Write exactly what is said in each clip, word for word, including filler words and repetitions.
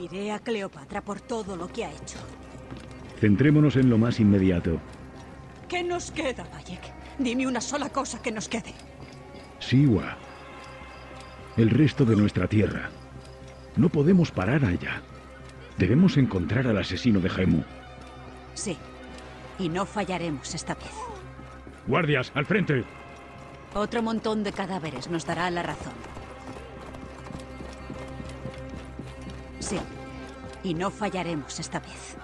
Iré a Cleopatra por todo lo que ha hecho. Centrémonos en lo más inmediato. ¿Qué nos queda, Bayek? Dime una sola cosa que nos quede. Siwa. El resto de nuestra tierra. No podemos parar allá. Debemos encontrar al asesino de Gemu. Sí. Y no fallaremos esta vez. ¡Guardias, al frente! Otro montón de cadáveres nos dará la razón. Sí. Y no fallaremos esta vez.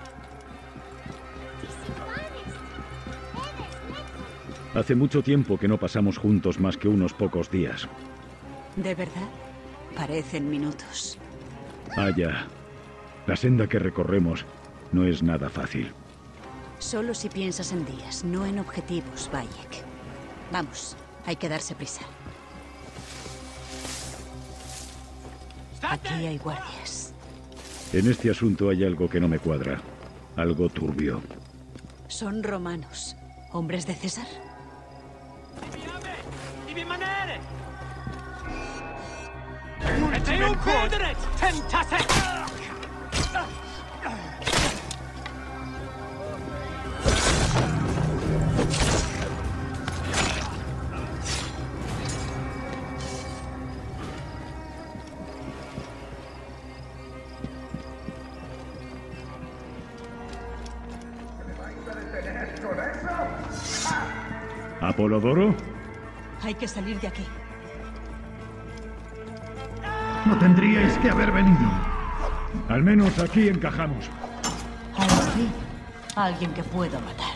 Hace mucho tiempo que no pasamos juntos más que unos pocos días. ¿De verdad? Parecen minutos. Ah, ya. La senda que recorremos no es nada fácil. Solo si piensas en días, no en objetivos, Bayek. Vamos, hay que darse prisa. Aquí hay guardias. En este asunto hay algo que no me cuadra. Algo turbio. Son romanos. ¿Hombres de César? ¿Apolodoro? Hay que salir de aquí. No tendríais que haber venido. Al menos aquí encajamos. Al fin, alguien que pueda matar.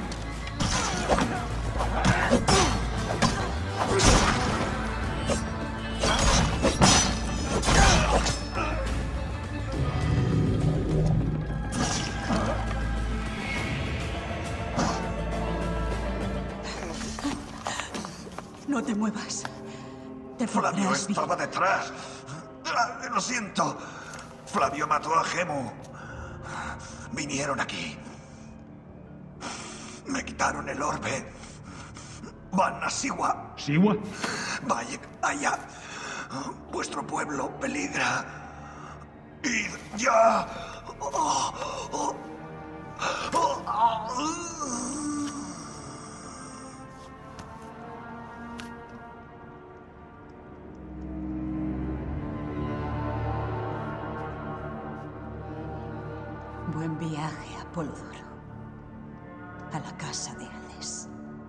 No te muevas. Te Flavio podrás bien. estaba detrás. Ah, Lo siento. Flavio mató a Gemu. Vinieron aquí. Me quitaron el orbe. Van a Siwa. ¿Siwa? Bayek, allá. Vuestro pueblo peligra. ¡Id ya! Oh, oh, oh, oh. Buen viaje, Apolodoro. A la casa de Hades.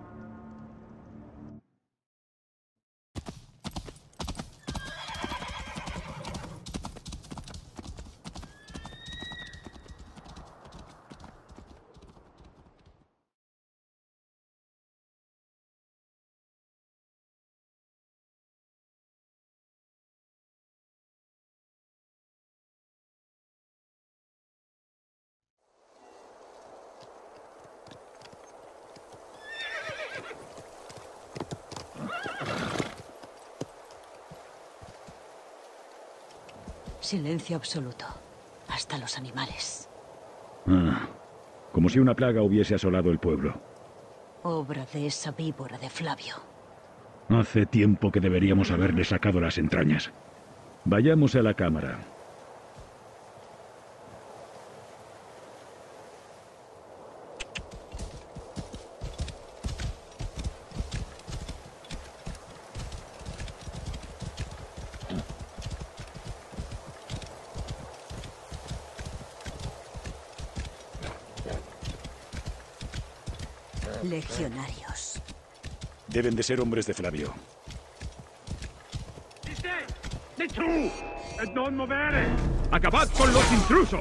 Silencio absoluto. Hasta los animales. Ah, como si una plaga hubiese asolado el pueblo. Obra de esa víbora de Flavio. Hace tiempo que deberíamos haberle sacado las entrañas. Vayamos a la cámara. Legionarios. Deben de ser hombres de Flavio. ¡Acabad con los intrusos!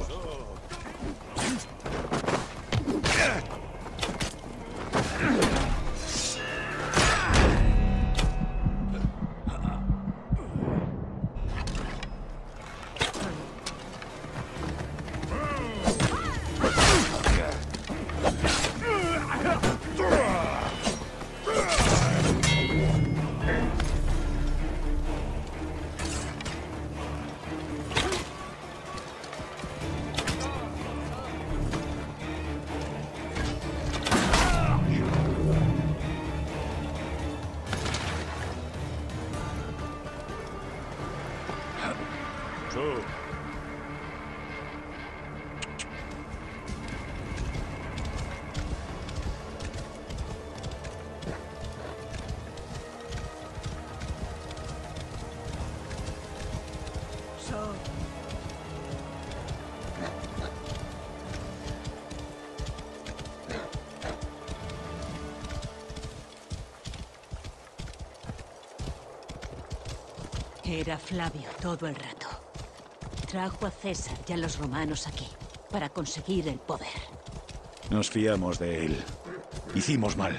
Era Flavio todo el rato. Trajo a César y a los romanos aquí para conseguir el poder. Nos fiamos de él. Hicimos mal.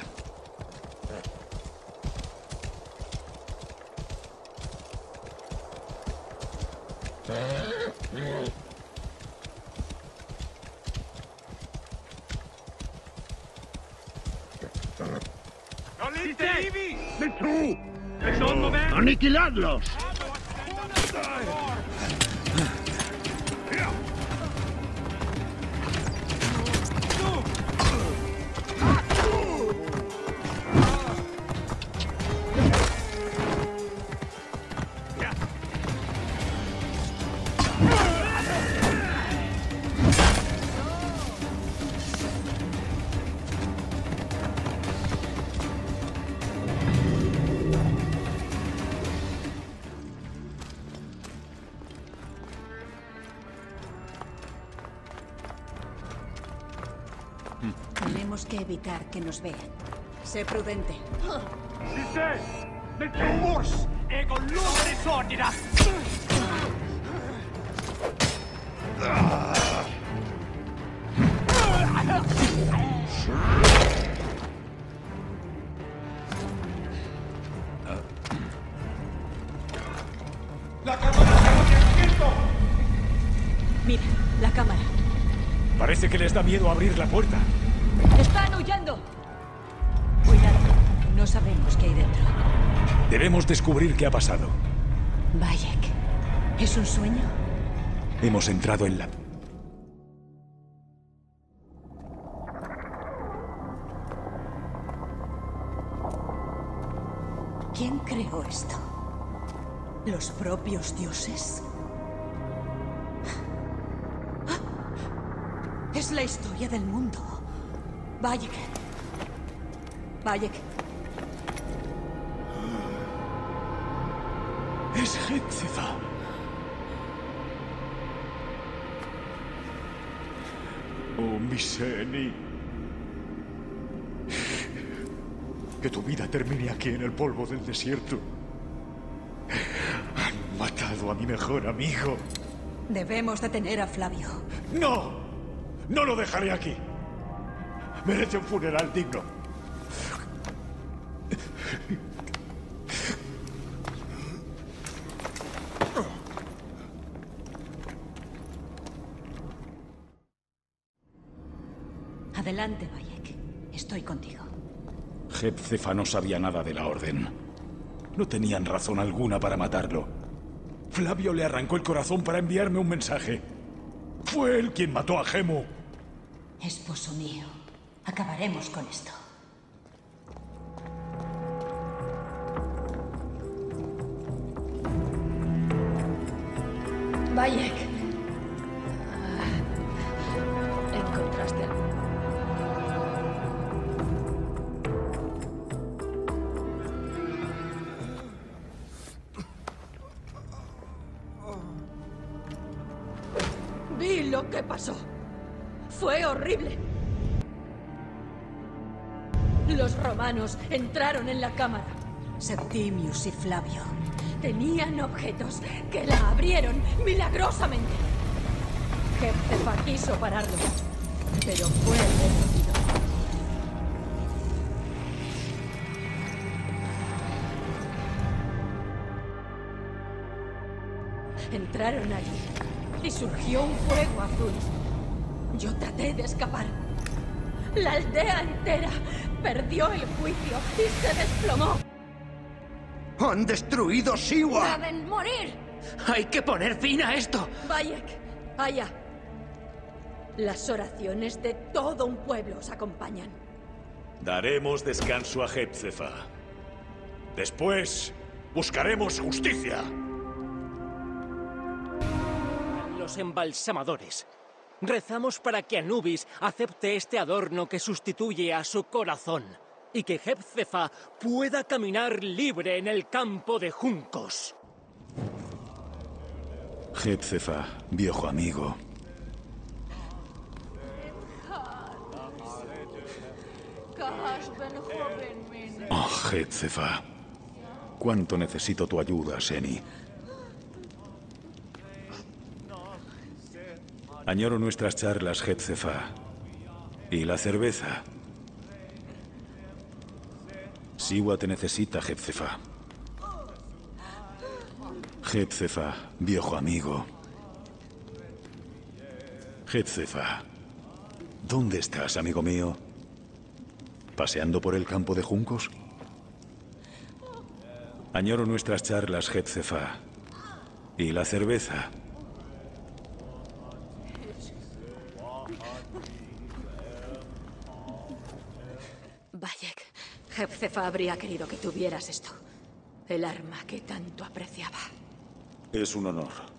¡Aniquiladlos! Tenemos que evitar que nos vean. Sé prudente. ¡La cámara se ha abierto! Mira, la cámara. Parece que les da miedo abrir la puerta. ¡Están huyendo! Cuidado, no sabemos qué hay dentro. Debemos descubrir qué ha pasado. Bayek, ¿es un sueño? Hemos entrado en la... ¿Quién creó esto? ¿Los propios dioses? Es la historia del mundo. Bayek. Bayek. Es Hepzefa. Oh, mi Seni. Que tu vida termine aquí en el polvo del desierto. Han matado a mi mejor amigo. Debemos detener a Flavio. ¡No! ¡No lo dejaré aquí! Merece un funeral digno. Adelante, Bayek. Estoy contigo. Hepzefa no sabía nada de la orden. No tenían razón alguna para matarlo. Flavio le arrancó el corazón para enviarme un mensaje. Fue él quien mató a Gemo. Esposo mío, acabaremos con esto. Bayek. Ah, encontraste algo. Vi lo que pasó. Fue horrible. Los romanos entraron en la cámara. Septimius y Flavio tenían objetos que la abrieron milagrosamente. Hepzefa quiso pararlo, pero fue vencido. Entraron allí y surgió un fuego azul. Yo traté de escapar. La aldea entera perdió el juicio y se desplomó. ¡Han destruido Siwa! ¡Deben morir! ¡Hay que poner fin a esto! Bayek, Aya. Las oraciones de todo un pueblo os acompañan. Daremos descanso a Hepzefa. Después, buscaremos justicia. Los embalsamadores. Rezamos para que Anubis acepte este adorno que sustituye a su corazón y que Hepzefa pueda caminar libre en el campo de juncos. Hepzefa, viejo amigo. Oh, Hepzefa. Cuánto necesito tu ayuda, Seni. Añoro nuestras charlas, Hepzefa. Y la cerveza. Siwa te necesita, Hepzefa. Hepzefa, viejo amigo. Hepzefa. ¿Dónde estás, amigo mío? ¿Paseando por el campo de juncos? Añoro nuestras charlas, Hepzefa. Y la cerveza. Bayek, Hepzefa habría querido que tuvieras esto. El arma que tanto apreciaba. Es un honor.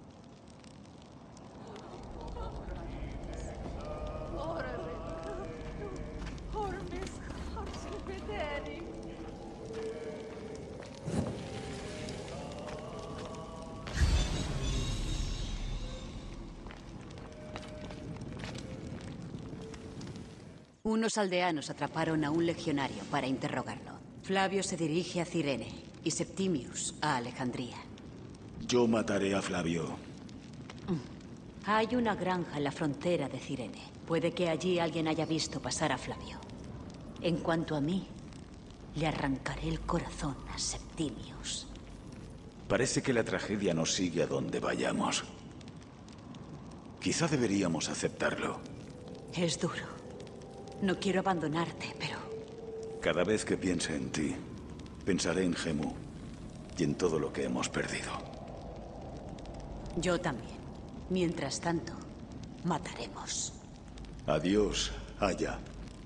Unos aldeanos atraparon a un legionario para interrogarlo. Flavio se dirige a Cirene y Septimius a Alejandría. Yo mataré a Flavio. Hay una granja en la frontera de Cirene. Puede que allí alguien haya visto pasar a Flavio. En cuanto a mí, le arrancaré el corazón a Septimius. Parece que la tragedia nos sigue a donde vayamos. Quizá deberíamos aceptarlo. Es duro. No quiero abandonarte, pero... Cada vez que piense en ti, pensaré en Gemu y en todo lo que hemos perdido. Yo también. Mientras tanto, mataremos. Adiós, Aya.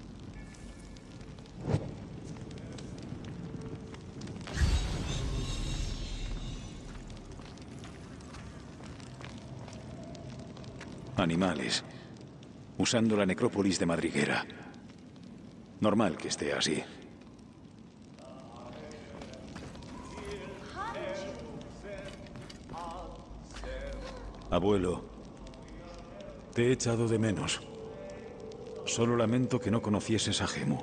Animales. Usando la necrópolis de madriguera. Normal que esté así. Abuelo, te he echado de menos. Solo lamento que no conocieses a Gemu.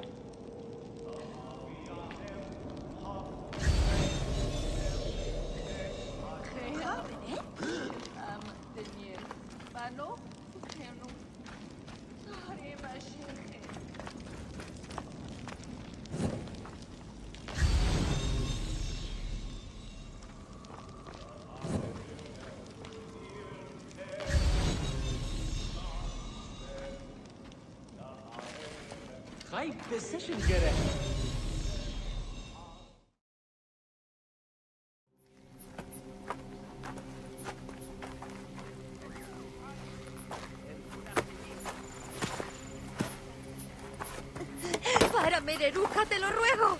¡Para, Mereruja, te lo ruego!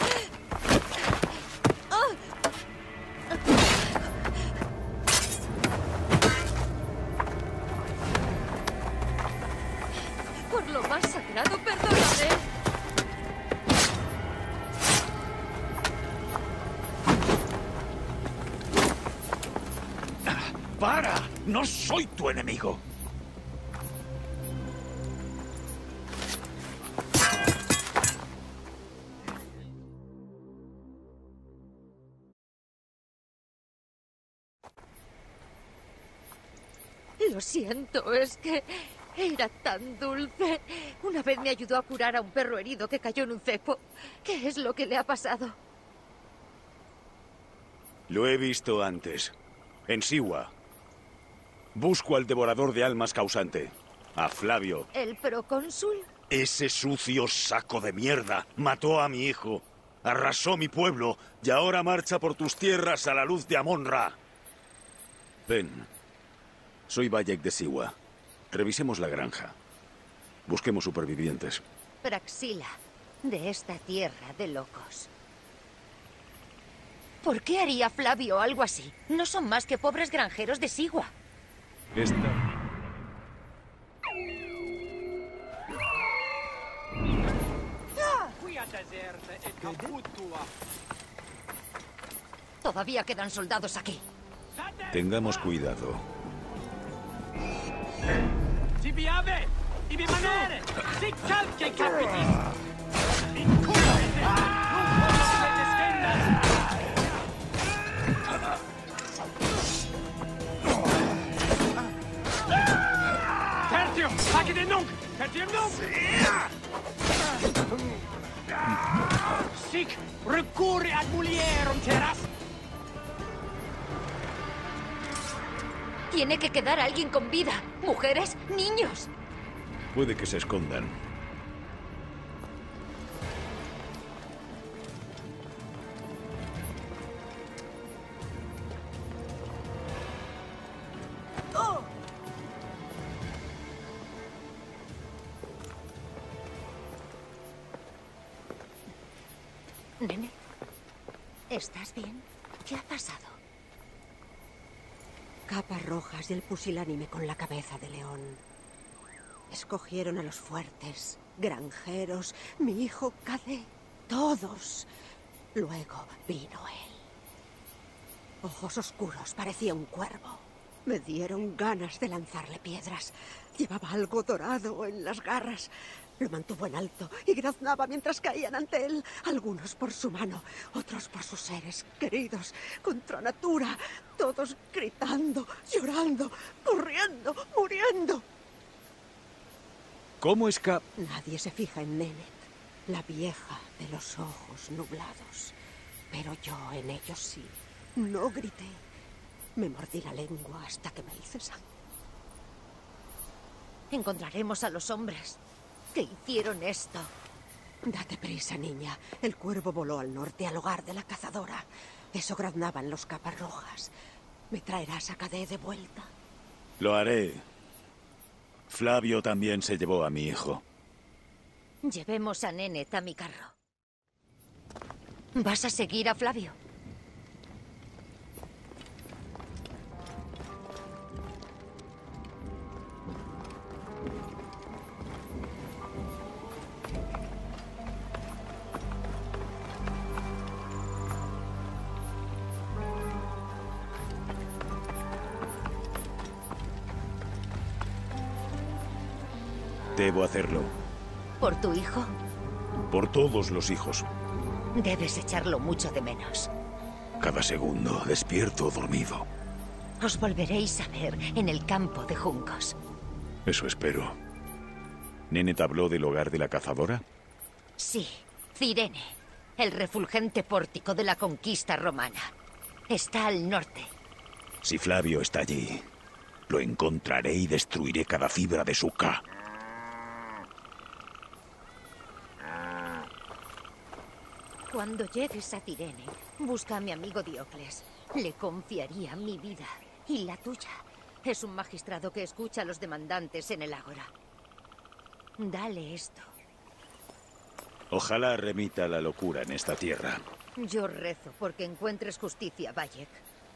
Por lo más sagrado, perdóname. ¡Para! ¡No soy tu enemigo! Lo siento, es que era tan dulce. Una vez me ayudó a curar a un perro herido que cayó en un cepo. ¿Qué es lo que le ha pasado? Lo he visto antes. En Siwa. Busco al devorador de almas causante. A Flavio. ¿El procónsul? Ese sucio saco de mierda mató a mi hijo. Arrasó mi pueblo y ahora marcha por tus tierras a la luz de Amon-Ra. Ven. Soy Bayek de Siwa. Revisemos la granja. Busquemos supervivientes. Praxila, de esta tierra de locos. ¿Por qué haría Flavio algo así? No son más que pobres granjeros de Siwa. Esta... Todavía quedan soldados aquí. Tengamos cuidado. Agidendung! Vertendung! Sic, recurre ad mulierum teras. Tiene que quedar alguien con vida. Mujeres, niños. Puede que se escondan. Nene, ¿estás bien? ¿Qué ha pasado? Capas rojas y el pusilánime con la cabeza de león. Escogieron a los fuertes, granjeros, mi hijo Cade, todos. Luego vino él. Ojos oscuros, parecía un cuervo. Me dieron ganas de lanzarle piedras. Llevaba algo dorado en las garras. Lo mantuvo en alto y graznaba mientras caían ante él. Algunos por su mano, otros por sus seres queridos. Contra natura, todos gritando, llorando, corriendo, muriendo. ¿Cómo escapa? Nadie se fija en Nenet, la vieja de los ojos nublados. Pero yo en ellos sí. No grité. Me mordí la lengua hasta que me hice sangre. Encontraremos a los hombres que hicieron esto. Date prisa, niña. El cuervo voló al norte, al hogar de la cazadora. Eso graznaban los capas rojas. ¿Me traerás a Cade de vuelta? Lo haré. Flavio también se llevó a mi hijo. Llevemos a Nenet a mi carro. ¿Vas a seguir a Flavio? Debo hacerlo. ¿Por tu hijo? Por todos los hijos. Debes echarlo mucho de menos. Cada segundo, despierto o dormido. Os volveréis a ver en el campo de juncos. Eso espero. ¿Nenet habló del hogar de la cazadora? Sí, Cirene, el refulgente pórtico de la conquista romana. Está al norte. Si Flavio está allí, lo encontraré y destruiré cada fibra de su ca. Cuando llegues a Cirene, busca a mi amigo Diocles. Le confiaría mi vida y la tuya. Es un magistrado que escucha a los demandantes en el ágora. Dale esto. Ojalá remita la locura en esta tierra. Yo rezo porque encuentres justicia, Bayek.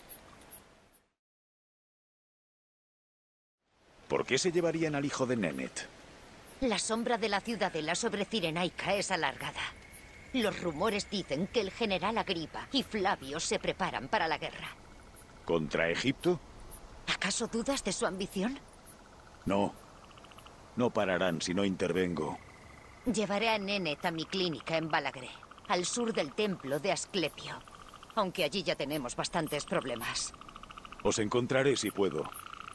¿Por qué se llevarían al hijo de Nenet? La sombra de la ciudadela sobre Cirenaica es alargada. Los rumores dicen que el general Agripa y Flavio se preparan para la guerra. ¿Contra Egipto? ¿Acaso dudas de su ambición? No. No pararán si no intervengo. Llevaré a Nenet a mi clínica en Balagré, al sur del templo de Asclepio. Aunque allí ya tenemos bastantes problemas. Os encontraré si puedo.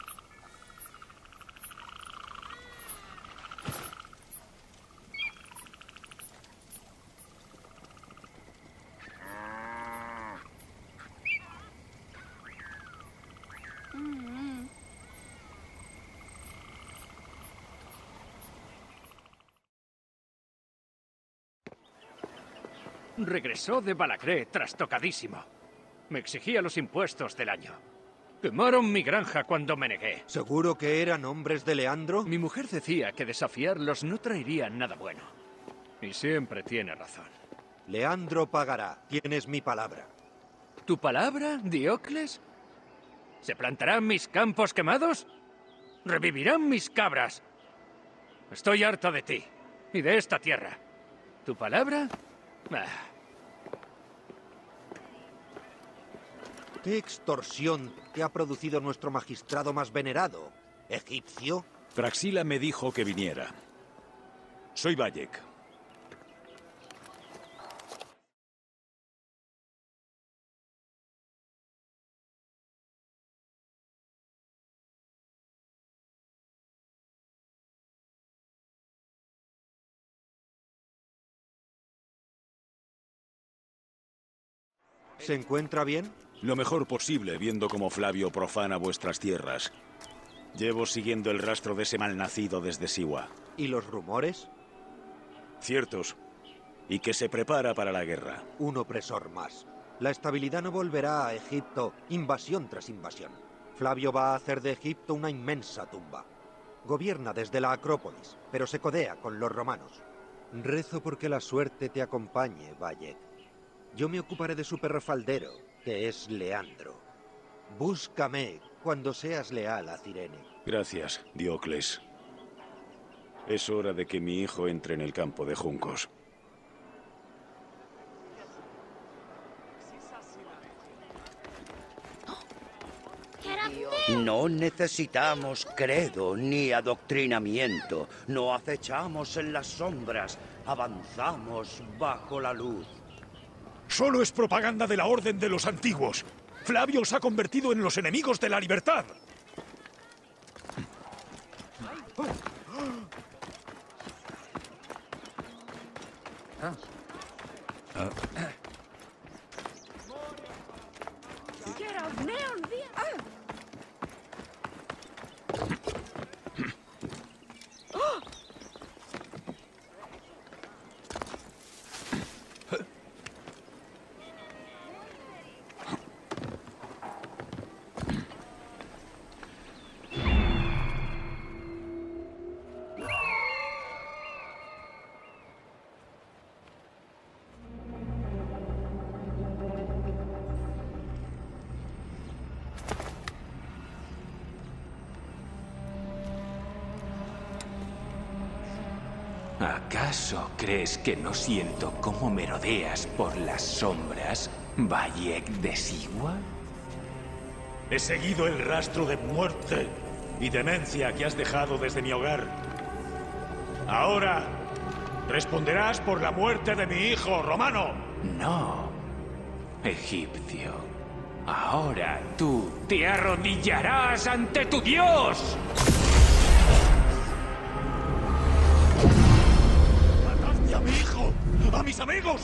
Regresó de Balagré trastocadísimo. Me exigía los impuestos del año. Quemaron mi granja cuando me negué. ¿Seguro que eran hombres de Leandro? Mi mujer decía que desafiarlos no traería nada bueno. Y siempre tiene razón. Leandro pagará. Tienes mi palabra. ¿Tu palabra, Diocles? ¿Se plantarán mis campos quemados? ¿Revivirán mis cabras? Estoy harto de ti y de esta tierra. ¿Tu palabra? Ah. ¿Qué extorsión te ha producido nuestro magistrado más venerado? ¿Egipcio? Praxila me dijo que viniera. Soy Bayek. ¿Se encuentra bien? Lo mejor posible, viendo cómo Flavio profana vuestras tierras. Llevo siguiendo el rastro de ese malnacido desde Siwa. ¿Y los rumores? Ciertos. Y que se prepara para la guerra. Un opresor más. La estabilidad no volverá a Egipto, invasión tras invasión. Flavio va a hacer de Egipto una inmensa tumba. Gobierna desde la Acrópolis, pero se codea con los romanos. Rezo porque la suerte te acompañe, Bayek. Yo me ocuparé de su perro faldero, que es Leandro. Búscame cuando seas leal a Cirene. Gracias, Diocles. Es hora de que mi hijo entre en el campo de juncos. No necesitamos credo ni adoctrinamiento. No acechamos en las sombras. Avanzamos bajo la luz. Solo es propaganda de la Orden de los Antiguos. Flavio os ha convertido en los enemigos de la libertad. ¿Acaso crees que no siento cómo merodeas por las sombras, Bayek de Siwa? He seguido el rastro de muerte y demencia que has dejado desde mi hogar. Ahora, responderás por la muerte de mi hijo, romano. No, egipcio. Ahora tú te arrodillarás ante tu dios. ¡A mi hijo! ¡A mis amigos!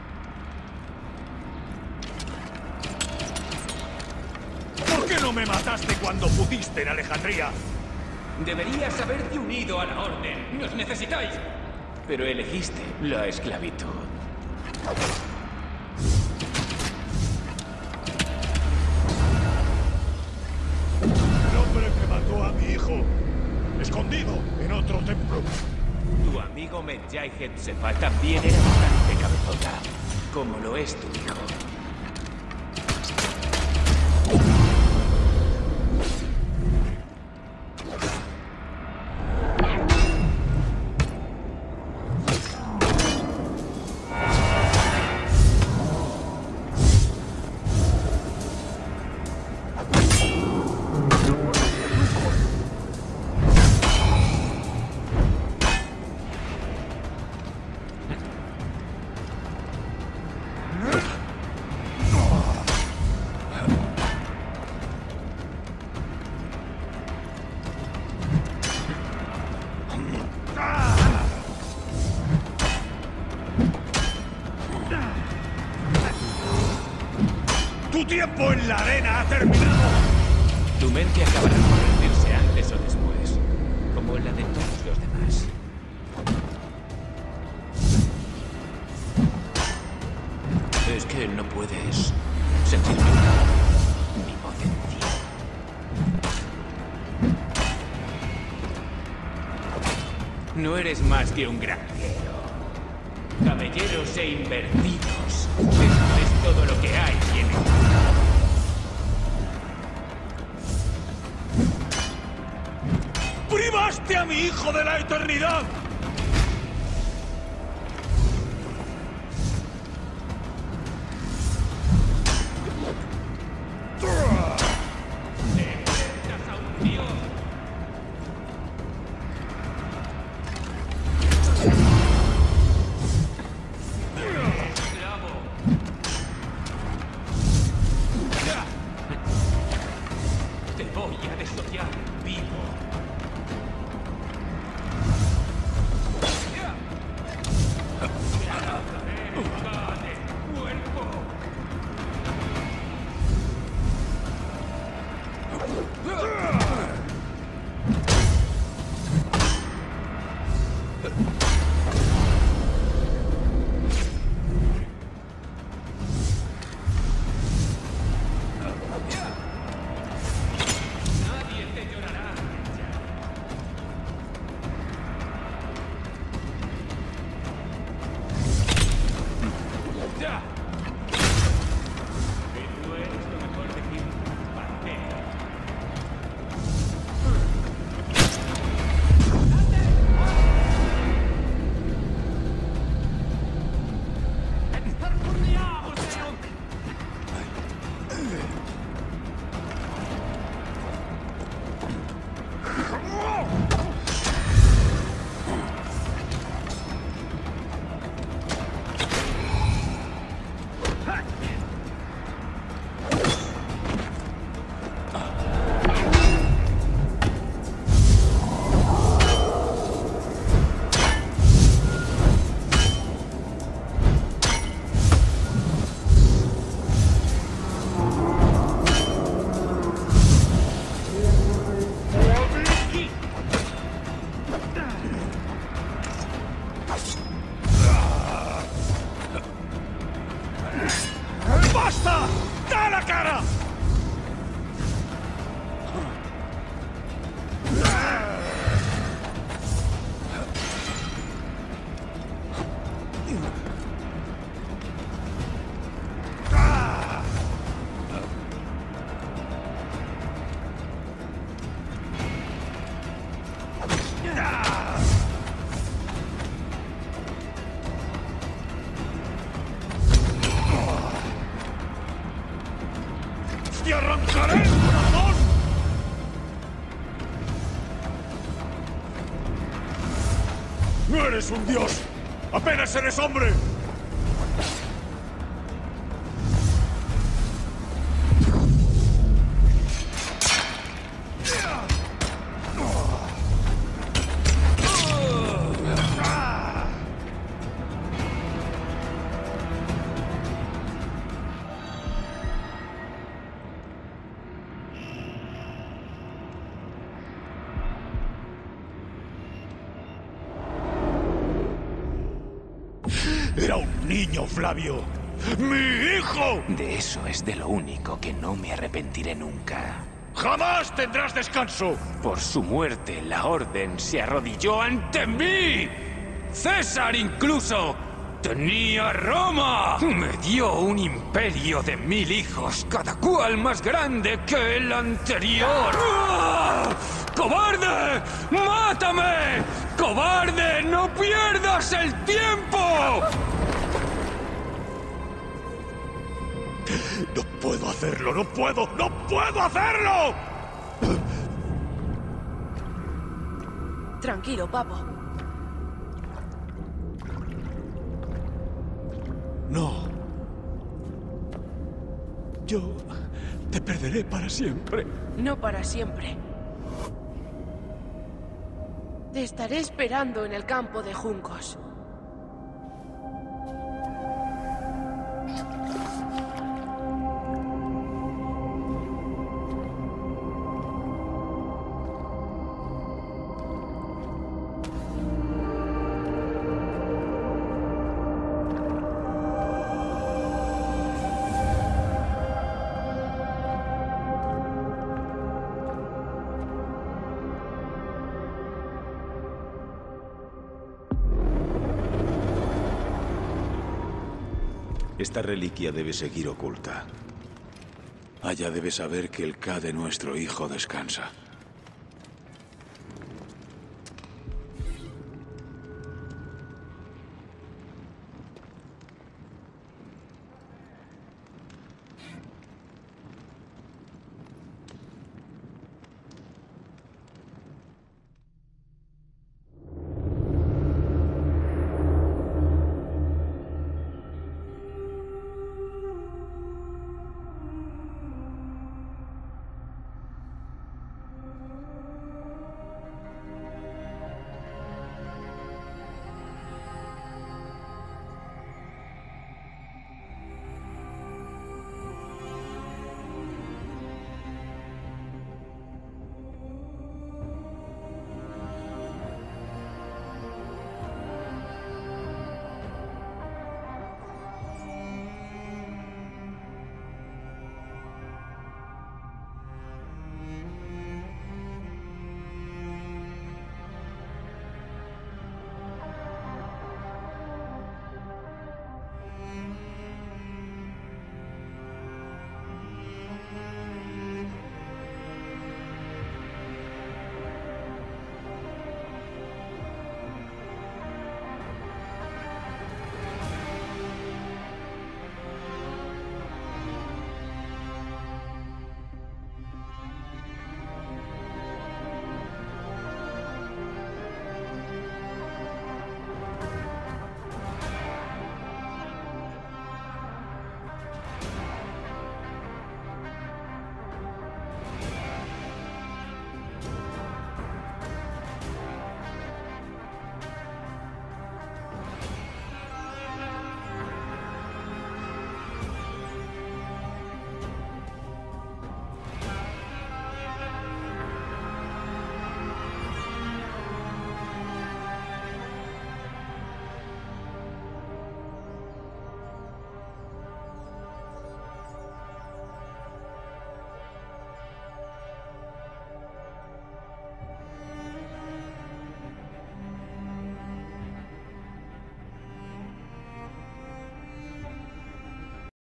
¿Por qué no me mataste cuando pudiste en Alejandría? Deberías haberte unido a la Orden. ¡Nos necesitáis! Pero elegiste la esclavitud. El hombre que mató a mi hijo, escondido en otro templo. Tu amigo Medjay Hetzefa también era bastante cabezota, como lo es tu hijo. ¡Tu tiempo en la arena ha terminado! Tu mente acabará por rendirse antes o después, como la de todos los demás. Es que no puedes sentir mi, mi potencia. No eres más que un granjero. Caballeros e invertidos. Eso es todo lo que hay en el mundo. ¡Privaste a mi hijo de la eternidad! Te voy a desollar vivo. ¡Basta! ¡Da la cara! ¡Te arrancaré el corazón! ¡No eres un dios! ¡Apenas eres hombre! Era un niño, Flavio. ¡Mi hijo! De eso es de lo único que no me arrepentiré nunca. ¡Jamás tendrás descanso! Por su muerte, la Orden se arrodilló ante mí. ¡César incluso! ¡Tenía Roma! Me dio un imperio de mil hijos, cada cual más grande que el anterior. ¡Ah! ¡Cobarde! ¡Mátame! ¡Cobarde! ¡No pierdas el tiempo! ¡No puedo hacerlo! ¡No puedo! ¡No puedo hacerlo! Tranquilo, papo. No. Yo te perderé para siempre. No para siempre. Te estaré esperando en el campo de juncos. Esta reliquia debe seguir oculta. Aya debe saber que el K de nuestro hijo descansa.